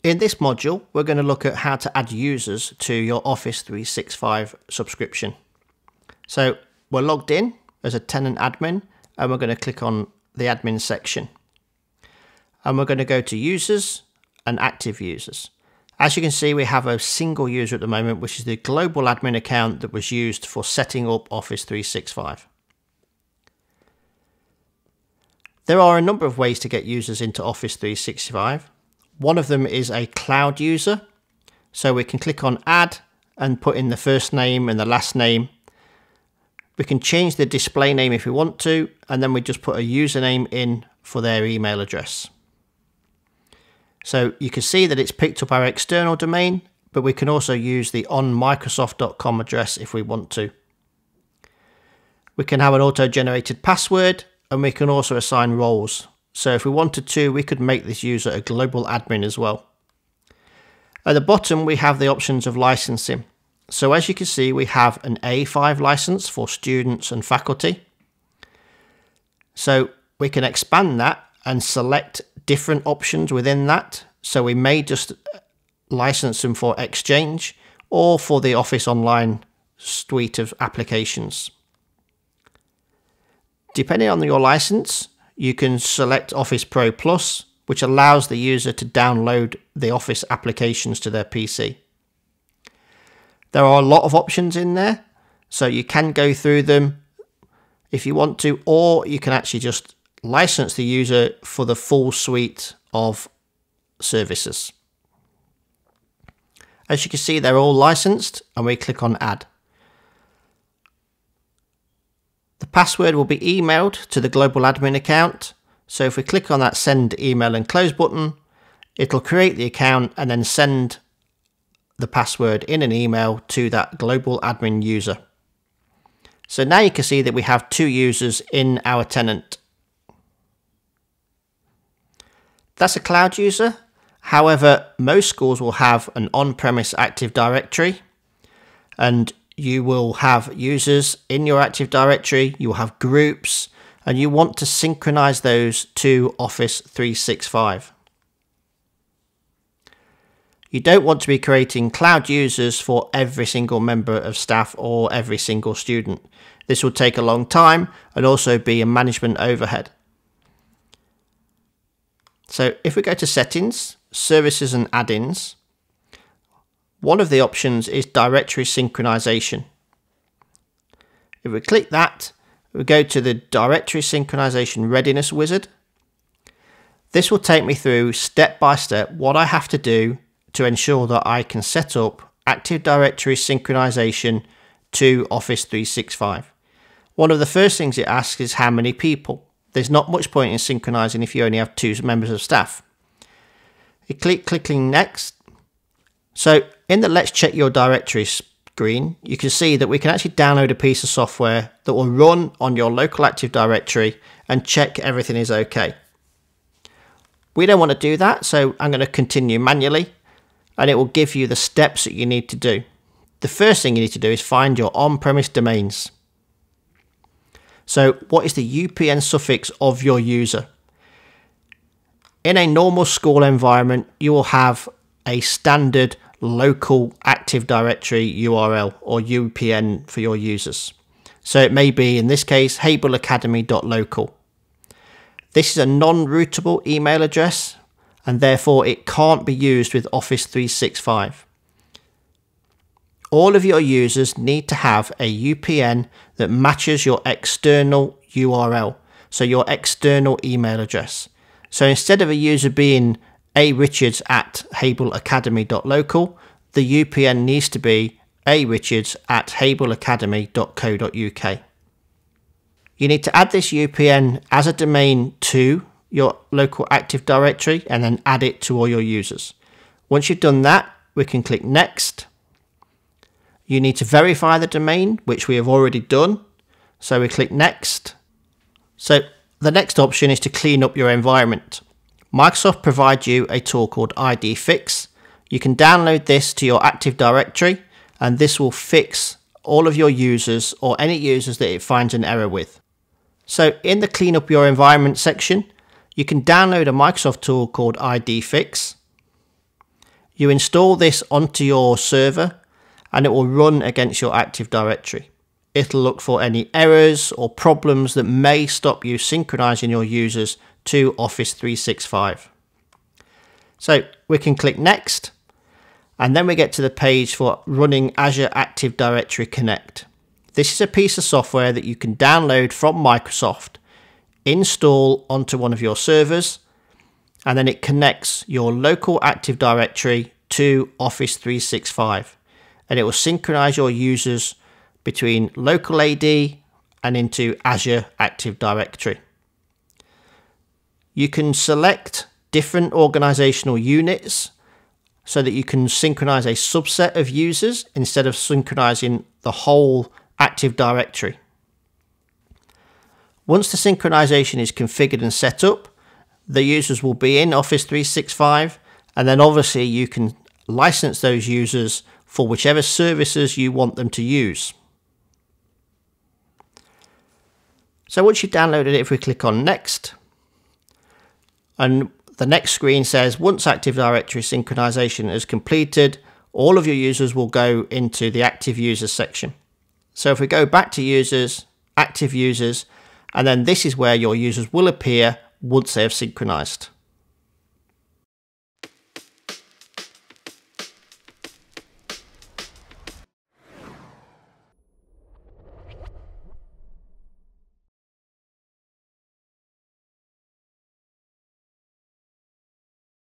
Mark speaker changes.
Speaker 1: In this module, we're going to look at how to add users to your Office 365 subscription. So we're logged in as a tenant admin and we're going to click on the admin section. And we're going to go to users and active users. As you can see, we have a single user at the moment, which is the global admin account that was used for setting up Office 365. There are a number of ways to get users into Office 365. One of them is a cloud user. So we can click on add and put in the first name and the last name. We can change the display name if we want to, and then we just put a username in for their email address. So you can see that it's picked up our external domain, but we can also use the onmicrosoft.com address if we want to. We can have an auto-generated password, and we can also assign roles. So if we wanted to, we could make this user a global admin as well. At the bottom, we have the options of licensing. So as you can see, we have an A5 license for students and faculty. So we can expand that and select different options within that. So we may just license them for Exchange or for the Office Online suite of applications. Depending on your license, you can select Office Pro Plus, which allows the user to download the Office applications to their PC. There are a lot of options in there, so you can go through them if you want to, or you can actually just license the user for the full suite of services. As you can see, they're all licensed, and we click on add. The password will be emailed to the global admin account. So if we click on that send email and close button, it'll create the account and then send the password in an email to that global admin user. So now you can see that we have 2 users in our tenant. That's a cloud user. However, most schools will have an on-premise Active Directory, and you will have users in your Active Directory, you will have groups, and you want to synchronize those to Office 365. You don't want to be creating cloud users for every single member of staff or every single student. This will take a long time and also be a management overhead. So if we go to settings, services and add-ins, one of the options is directory synchronization. If we click that, we go to the directory synchronization readiness wizard. This will take me through step by step what I have to do to ensure that I can set up Active Directory synchronization to Office 365. One of the first things it asks is how many people. There's not much point in synchronizing if you only have 2 members of staff. You clicking next. So in the Let's Check Your Directory screen, you can see that we can actually download a piece of software that will run on your local Active Directory and check everything is okay. We don't want to do that, so I'm going to continue manually, and it will give you the steps that you need to do. The first thing you need to do is find your on-premise domains. So what is the UPN suffix of your user? In a normal school environment, you will have a standard local Active Directory URL or UPN for your users. So it may be, in this case, hableacademy.local. This is a non-routable email address, and therefore it can't be used with Office 365. All of your users need to have a UPN that matches your external URL, so your external email address. So instead of a user being arichards@hableacademy.local, the UPN needs to be arichards@hableacademy.co.uk. You need to add this UPN as a domain to your local Active Directory and then add it to all your users. Once you've done that, we can click Next. You need to verify the domain, which we have already done. So we click Next. So the next option is to clean up your environment. Microsoft provides you a tool called ID Fix. You can download this to your Active Directory, and this will fix all of your users or any users that it finds an error with. So in the Clean Up Your Environment section, you can download a Microsoft tool called ID Fix. You install this onto your server and it will run against your Active Directory. It'll look for any errors or problems that may stop you synchronizing your users to Office 365. So we can click Next, and then we get to the page for running Azure Active Directory Connect. This is a piece of software that you can download from Microsoft, install onto one of your servers, and then it connects your local Active Directory to Office 365, and it will synchronize your users between local AD and into Azure Active Directory. You can select different organizational units so that you can synchronize a subset of users instead of synchronizing the whole Active Directory. Once the synchronization is configured and set up, the users will be in Office 365, and then obviously you can license those users for whichever services you want them to use. So once you've downloaded it, if we click on Next, and the next screen says once Active Directory synchronization is completed, all of your users will go into the Active Users section. So if we go back to Users, Active Users, and then this is where your users will appear once they have synchronized.